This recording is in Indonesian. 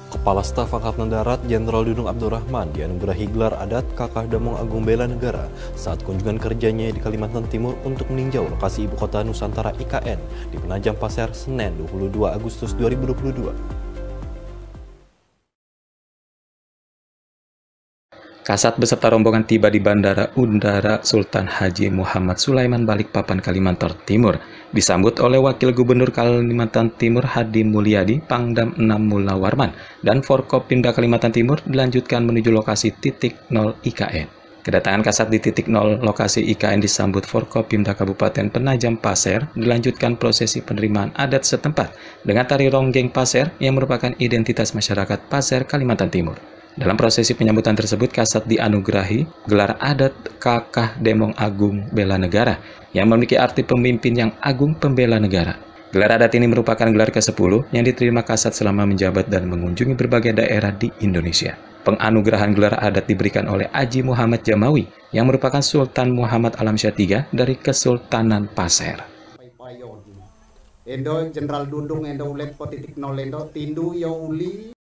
Kepala Staf Angkatan Darat Jenderal Dudung Abdurrahman dianugerahi gelar adat Kakah Damong Agung Bela Negara saat kunjungan kerjanya di Kalimantan Timur untuk meninjau lokasi Ibu Kota Nusantara IKN di Penajam Pasir, Senin 22 Agustus 2022. Kasat beserta rombongan tiba di Bandara Udara Sultan Haji Muhammad Sulaiman Balikpapan, Kalimantan Timur, disambut oleh Wakil Gubernur Kalimantan Timur Hadi Mulyadi, Pangdam 6 Mulawarman, dan Forkopimda Kalimantan Timur dilanjutkan menuju lokasi titik 0 IKN. Kedatangan Kasat di titik 0 lokasi IKN disambut Forkopimda Kabupaten Penajam Pasir, dilanjutkan prosesi penerimaan adat setempat dengan tari ronggeng Pasir yang merupakan identitas masyarakat Pasir, Kalimantan Timur. Dalam prosesi penyambutan tersebut, Kasat dianugerahi gelar adat Kakah Damong Agung Bela Negara yang memiliki arti pemimpin yang agung pembela negara. Gelar adat ini merupakan gelar ke-10 yang diterima Kasat selama menjabat dan mengunjungi berbagai daerah di Indonesia. Penganugerahan gelar adat diberikan oleh Haji Muhammad Jamawi yang merupakan Sultan Muhammad Alamsyah III dari Kesultanan Pasir. Endo Jenderal Dudung Endo Ulet Potitik Nol Endo Tindu Yauli